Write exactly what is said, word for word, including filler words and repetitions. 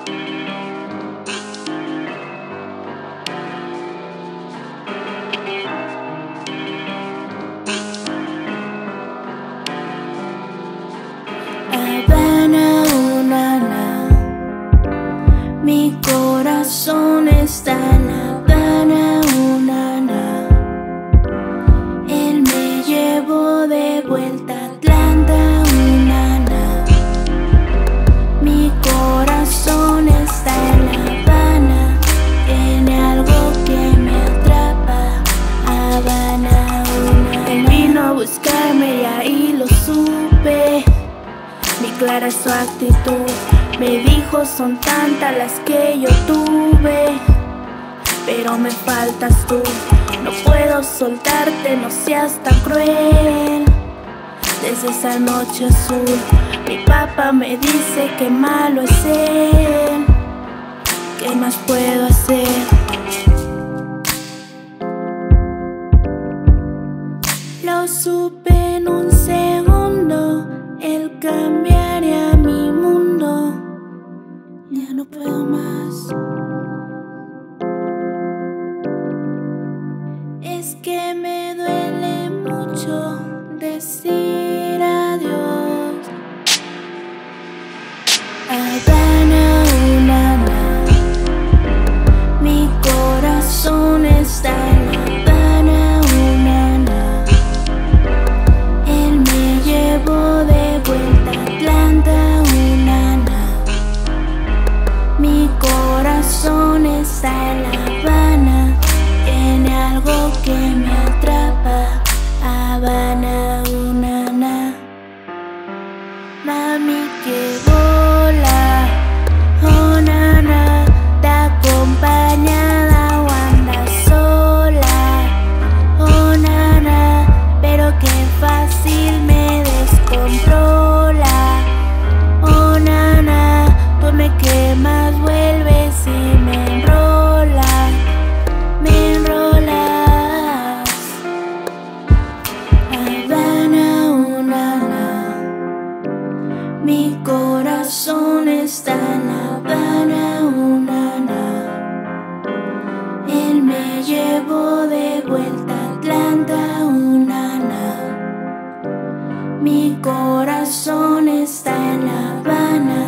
Habana, una, na. Mi corazón está en La Habana, una, na. Él me llevó de vuelta a Atlanta, una, na. Mi corazón está en La Habana, tiene algo que me atrapa. Habana, una, na. Él vino a buscarme y ahí lo supe. Mi clara es su actitud, me dijo son tantas las que yo tuve, pero me faltas tú. No puedo soltarte, no seas tan cruel. Desde esa noche azul, mi papá me dice que malo es él. ¿Qué más puedo hacer? Lo supe en un segundo, él cambiaría mi mundo. Ya no puedo más. Es que me duele mucho decir adiós. Habana, una, na. Mi corazón está en La Habana, una, na. Él me llevó de vuelta a Atlanta, una, na. Mi corazón está en La Habana, tiene algo que me atrapa. Habana, una, na. Mami que bola, oh, na, na. ¿Está acompañada o anda sola? Oh, na, na. Pero qué fácil me descontrola. Oh, na, na. Tú me quemas, vuelves y me enrolas, me enrolas. Habana, una, na. Mi corazón está en La Habana, una, na. Él me llevó de vuelta a Atlanta, una, na. Mi corazón está en La Habana.